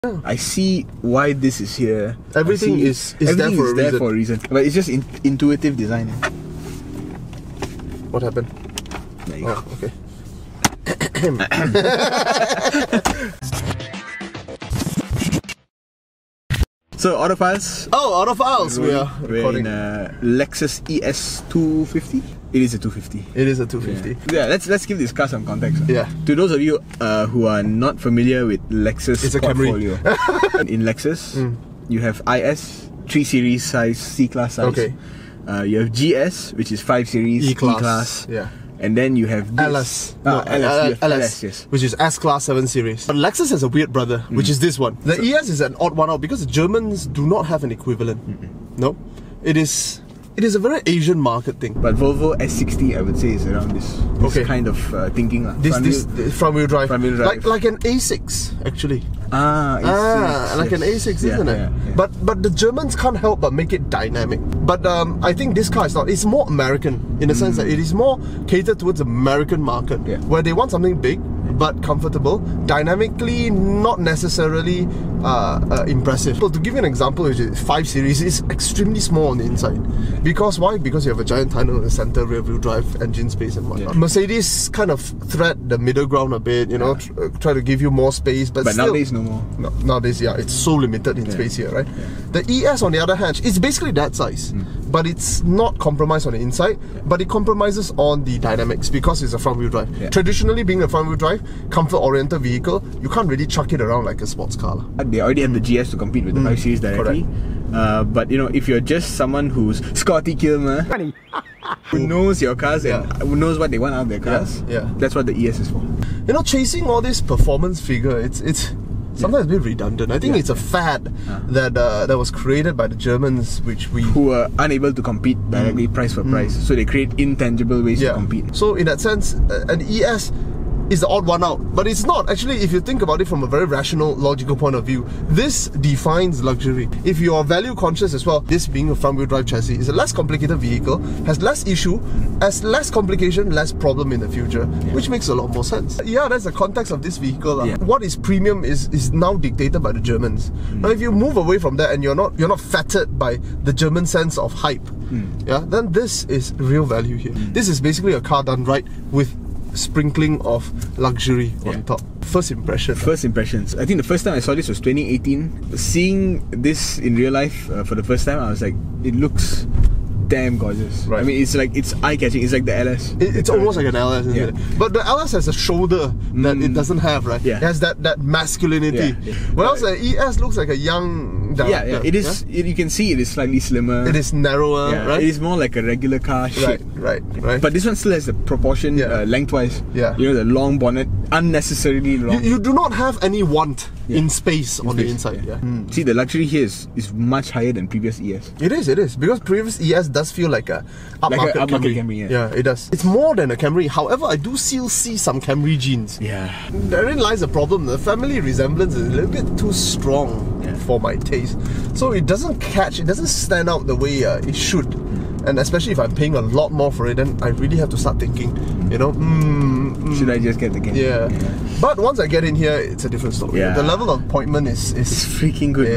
I see why this is here. Everything is there for a reason. But it's just intuitive design. What happened? There you go. Okay. So, Autofiles. Oh, Autofiles! We're recording. in a Lexus ES250. It is a 250. It is a 250. Yeah, let's give this car some context. Yeah. To those of you who are not familiar with Lexus It's a portfolio, in Lexus, you have IS, 3 Series size, C-Class size. Okay. You have GS, which is 5 Series, E-Class. Yeah. And then you have this. LS. LS, yes. Which is S-Class 7 Series. But Lexus has a weird brother, which is this one. The ES is an odd one out because the Germans do not have an equivalent. No? It is a very Asian market thing. But Volvo S60, I would say, is around this kind of thinking. This front-wheel drive. Front-wheel drive. Like an A6, actually. A6, like an A6, isn't it? Yeah. But the Germans can't help but make it dynamic. But I think this car is not. It's more American in the sense that it is more catered towards the American market, where they want something big but comfortable, dynamically not necessarily impressive. So to give you an example, which is 5 Series, is extremely small on the inside. Because why? Because you have a giant tonneau in the center, rear-wheel drive, engine space and whatnot. Mercedes kind of thread the middle ground a bit, you know, try to give you more space, but still, nowadays no more. No, nowadays, it's so limited in space here, right? The ES, on the other hand, it's basically that size, but it's not compromised on the inside, but it compromises on the dynamics because it's a front-wheel drive. Traditionally, being a front-wheel drive, comfort-oriented vehicle, you can't really chuck it around like a sports car. They already have the GS to compete with the 5 Series directly. But you know, if you're just someone who's Scotty Kilmer, who knows your cars and who knows what they want out of their cars, that's what the ES is for. You know, chasing all this performance figure, it's sometimes a bit redundant. I think it's a fad that was created by the Germans, who were unable to compete directly price for price, so they create intangible ways to compete. So in that sense, an ES is the odd one out, but it's not. Actually, if you think about it from a very rational, logical point of view, this defines luxury. If you are value conscious as well, this being a front-wheel drive chassis is a less complicated vehicle, has less issue, has less complication, less problem in the future, which makes a lot more sense. Yeah, that's the context of this vehicle. What is premium is now dictated by the Germans. Now, if you move away from that and you're not fettered by the German sense of hype, then this is real value here. This is basically a car done right with sprinkling of luxury on top. First impressions. I think the first time I saw this was 2018. Seeing this in real life for the first time, I was like, it looks damn gorgeous. I mean, it's eye-catching. It's like the LS. It's almost like an LS, isn't it? But the LS has a shoulder that it doesn't have, right? It has that masculinity. Whereas the ES looks like a young director. It is. You can see it is slightly slimmer. It is narrower, right? It is more like a regular car shape. Right. But this one still has the proportion lengthwise. You know, the long bonnet, unnecessarily long. You do not have any want in space on the inside. See, the luxury here is much higher than previous ES. It is because previous ES does feel like a upmarket Camry. Yeah, it does. It's more than a Camry. However, I do still see some Camry genes. Therein lies the problem. The family resemblance is a little bit too strong for my taste. So it doesn't stand out the way it should. And especially if I'm paying a lot more for it, then I really have to start thinking, you know, should I just get the Camry? But once I get in here, it's a different story. The level of appointment is freaking good.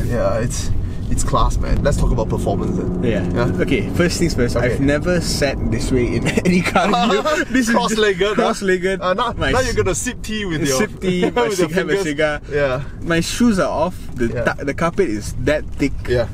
It's class, man. Let's talk about performance then. Okay, first things first. I've never sat this way in any car. This is cross-legged. Now you're gonna sip tea with your sip tea, have a cigar. My shoes are off. The carpet is that thick.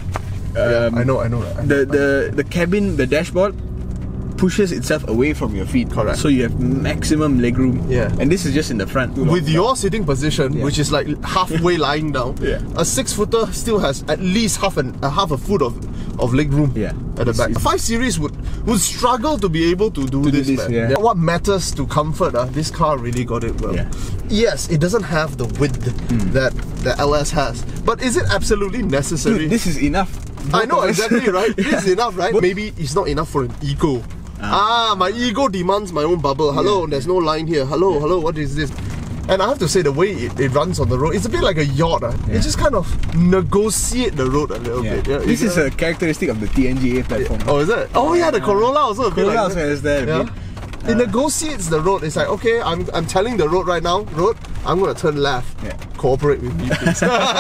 I know that. The cabin, the dashboard pushes itself away from your feet. Correct. So you have maximum legroom. And this is just in the front. With your sitting position, which is like halfway lying down, a 6-footer still has at least half a foot of legroom at the back. A 5 Series would struggle to be able to do this. What matters to comfort, this car really got it well. Yes, it doesn't have the width that the LS has, but is it absolutely necessary? Dude, this is enough. I know, exactly, right? This is enough, right? Maybe it's not enough for an ego. My ego demands my own bubble. Hello, there's no line here. Hello, what is this? And I have to say, the way it runs on the road, it's a bit like a yacht. It just kind of negotiate the road a little bit. This is a characteristic of the TNGA platform. Oh, is it? Oh yeah, the Corolla also a bit like has that. It negotiates the road. It's like, okay, I'm telling the road right now, road, I'm gonna turn left. Yeah. Cooperate with me, please.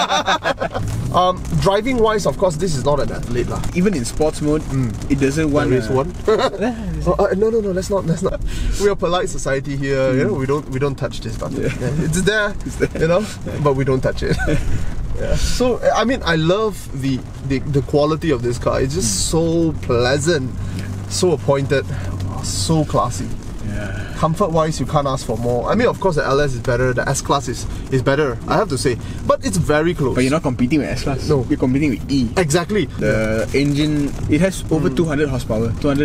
Driving wise, of course, this is not an athlete lah. Even in sports mode, it doesn't want. There is one. No, let's not. We are a polite society here. You know, we don't touch this button. Yeah. It's there. You know, but we don't touch it. Yeah. So I mean, I love the quality of this car. It's just so pleasant, so appointed, so classy. Yeah. Comfort wise, you can't ask for more. I mean, of course, the LS is better. The S Class is better. I have to say, but it's very close. But you're not competing with S Class. No, you're competing with E. Exactly. The engine, it has over 200 horsepower,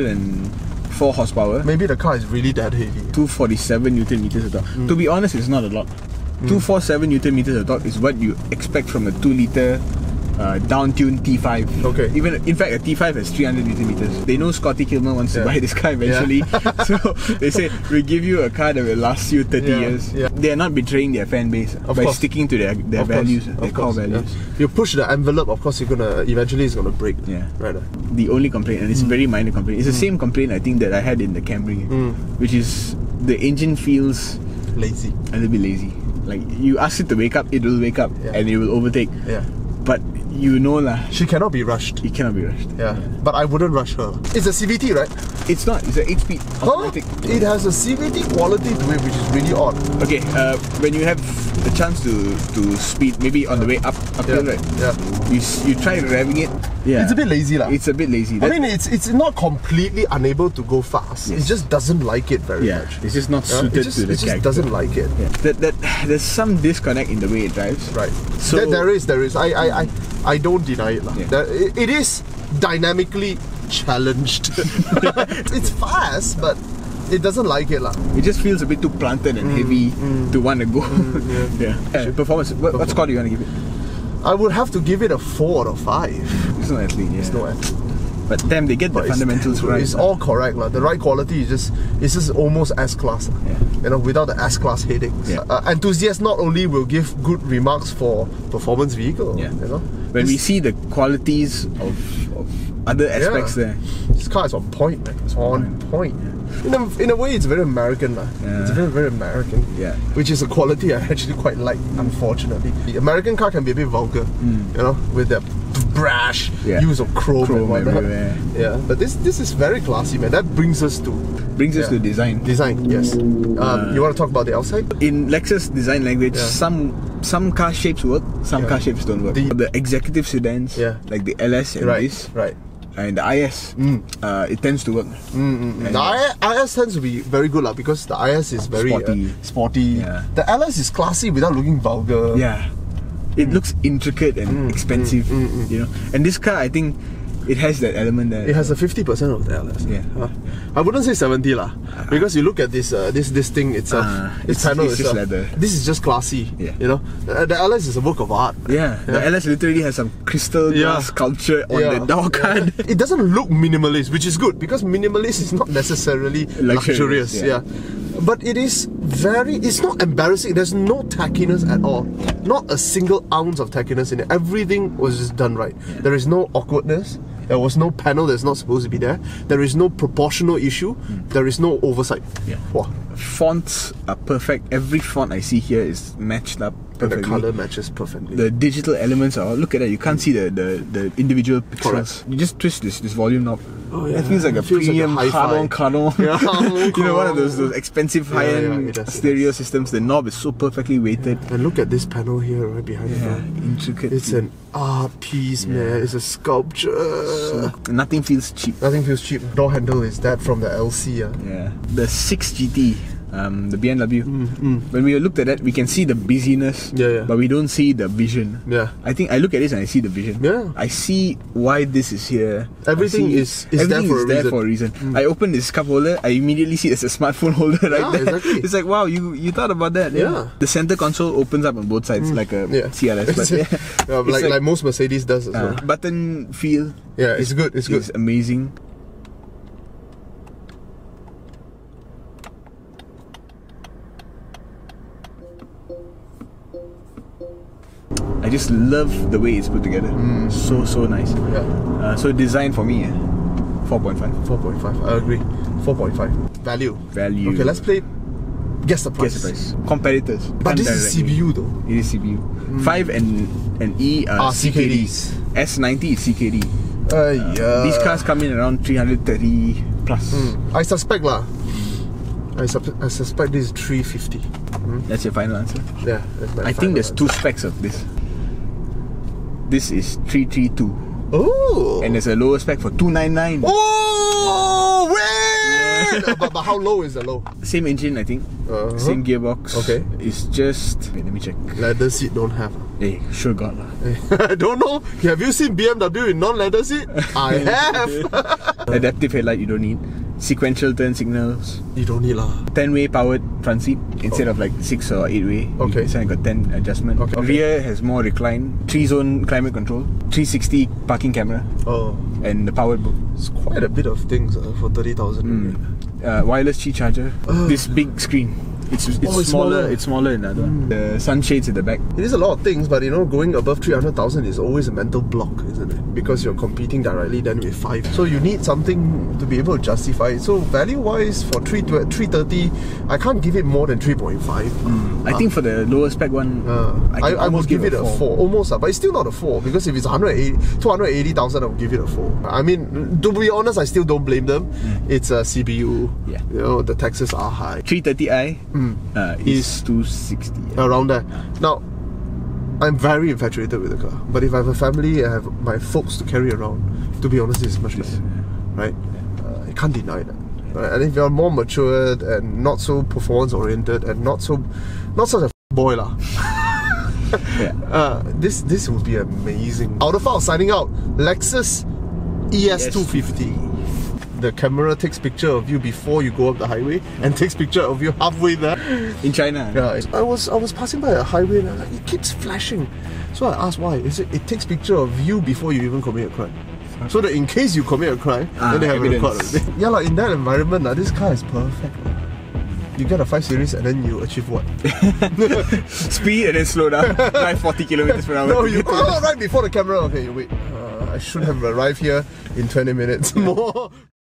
204 horsepower. Maybe the car is really that heavy. 247 Newton meters of torque. To be honest, it's not a lot. 247 Newton meters of torque is what you expect from a 2-litre down-tuned T5. Okay. Even in fact, a T5 has 300 Newton meters. They know Scotty Kilmer wants to buy this car eventually, so they say we'll give you a car that will last you 30 years. Yeah. They are not betraying their fan base by sticking to their values, their core values. Yeah. You push the envelope, of course, eventually it's gonna break. Yeah. Right. The only complaint, and it's a very minor complaint, it's the same complaint I think that I had in the Camry, which is the engine feels lazy. A little bit lazy. Like you ask it to wake up, it will wake up and it will overtake. Yeah. But you know lah, she cannot be rushed. It cannot be rushed. Yeah. But I wouldn't rush her. It's a CVT, right? It's not. It's an 8-speed automatic. It has a CVT quality to it, which is really odd. Okay. When you have the chance to speed, maybe on the way uphill, right? Yeah. You try revving it. Yeah. It's a bit lazy lah. It's a bit lazy. I mean, it's not completely unable to go fast. Yes. It just doesn't like it very much. It's just not suited to the character. It just doesn't like it. Yeah. There's some disconnect in the way it drives. Right. So there is. I don't deny it lah. Yeah. It is dynamically challenged. It's fast, but it doesn't like it lah. It just feels a bit too planted and heavy to want to go. Performance. What score do you want to give it? I would have to give it a 4 out of 5. It's no athlete. Yeah. It's no athlete. But damn, they get the fundamentals right. It's all correct lah. The right quality is just almost S-Class. Yeah. You know, without the S-Class headaches. Yeah. Enthusiasts not only will give good remarks for performance vehicle. Yeah. You know, when we see the qualities of other aspects there, this car is on point, man. It's on point. In a way, it's very American lah. Yeah. It's very, very American. Yeah. Which is a quality I actually quite like, unfortunately. The American car can be a bit vulgar, you know, with the brash use of chrome and whatnot. Yeah. But this is very classy, man. That brings us to design. Design, yes. You want to talk about the outside? In Lexus design language, some car shapes work, some car shapes don't work. The executive sedans, like the LS and this, and the IS, it tends to work. The IS tends to be very good because the IS is very sporty. Yeah. The LS is classy without looking vulgar. Yeah, it looks intricate and expensive, you know. And this car, I think, it has that element there. It has a 50% of the LS. Yeah. I wouldn't say 70 lah, because you look at this thing. It's just leather. This is just classy. Yeah. You know, the LS is a work of art. Yeah. The LS literally has some crystal glass sculpture on the door card. It doesn't look minimalist, which is good because minimalist is not necessarily luxurious. Yeah. But it's not embarrassing. There's no tackiness at all. Not a single ounce of tackiness in it. Everything was just done right. Yeah. There is no awkwardness. There was no panel that's not supposed to be there. There is no proportional issue. There is no oversight. Yeah. Wow. Fonts are perfect. Every font I see here is matched up perfectly. And the colour matches perfectly. The digital elements are, look at that, you can't see the individual pixels. Correct. You just twist this volume knob. Oh, yeah. It feels like a premium Cardon. You know, one of those expensive high-end stereo systems. The knob is so perfectly weighted. And look at this panel here right behind the door. Intricate. It's an art piece, man. It's a sculpture. So, nothing feels cheap. Nothing feels cheap. Door handle is that from the LC. Yeah. The 6 GT. The BMW. When we looked at that, we can see the busyness, but we don't see the vision. Yeah. I think I look at this and I see the vision. Yeah. I see why this is here. Everything is there for a reason. I open this cup holder, I immediately see there's a smartphone holder right there. Exactly. It's like, wow, you thought about that. Yeah. The center console opens up on both sides like a CLS. But like most Mercedes does as well. Button feel. Yeah, it's good. It's good. It's amazing. I just love the way it's put together. So nice. Yeah. So design for me, 4.5. 4.5. I agree. 4.5. Value. Value. Okay, let's play guess the price. Guess the price. Competitors. But this is CPU though. It is CPU. 5 and E are CKDs. S90 is CKD. Yeah. These cars come in around 330 plus. I suspect lah. I suspect this is 350. That's your final answer? Yeah, that's my I think there's two specs of this. This is 332. Oh! And there's a lower spec for 299. Oh! Wait! Yeah. but how low is the low? Same engine, I think. Same gearbox. Okay. It's just... Wait, let me check. Leather seat don't have. Hey, sure got lah. I don't know. Have you seen BMW in non-leather seat? I have! Adaptive headlight you don't need. Sequential turn signals. You don't need lah. 10-way powered front seat instead of like 6 or 8-way. Okay. This one got 10 adjustment. Okay. Rear has more recline. 3-zone climate control. 360 parking camera. Oh. And the powered book. It's quite a bit of things for 30,000. Wireless Qi charger. This big screen. It's smaller. It's smaller than the other one. The sunshades at the back. It is a lot of things, but you know, going above 300,000 is always a mental block, isn't it? Because you're competing directly then with 5. So you need something to be able to justify it. So value-wise, for 330, I can't give it more than 3.5. I think for the lower spec one, I would give it a 4. Almost, but it's still not a 4 because if it's 280,000, I would give it a 4. I mean, to be honest, I still don't blame them. It's a CPU. Yeah. You know, the taxes are high. 330i is 260. Around there. Now, I'm very infatuated with the car. But if I have a family, I have my folks to carry around. To be honest, it's much better, right? I can't deny that. Right? And if you're more matured and not so performance oriented and not such a boy lah. This will be amazing. Out of our signing out, Lexus ES250. The camera takes picture of you before you go up the highway and takes picture of you halfway there. In China? Yeah. I was passing by a highway and it keeps flashing. So I asked why. It takes picture of you before you even commit a crime. So that in case you commit a crime, then they have a record of it. Yeah, like in that environment, this car is perfect. You get a 5 Series and then you achieve what? Speed and then slow down. Drive 40 kilometers per hour. No, you right before the camera. Okay, you wait. I should have arrived here in 20 minutes more.